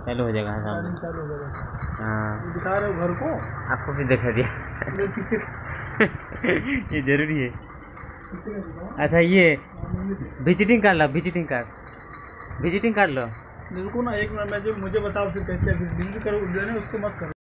चालू हो जाएगा। चार्जिंग चालू हो जाएगा। हाँ दिखा रहे हो घर को, आपको भी दिखा दिया। पीछे ये जरूरी है। पीछे का दिखाओ। अच्छा ये विजिटिंग कार्ड लो, विजिटिंग कार्ड लो। रुको ना एक मिनट, मैं जो मुझे बताओ फिर कैसे बिजली करो, उसको मत करो।